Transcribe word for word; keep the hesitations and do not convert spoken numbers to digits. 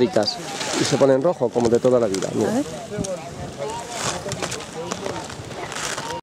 ricas. Y se pone en rojo, como de toda la vida. Mira.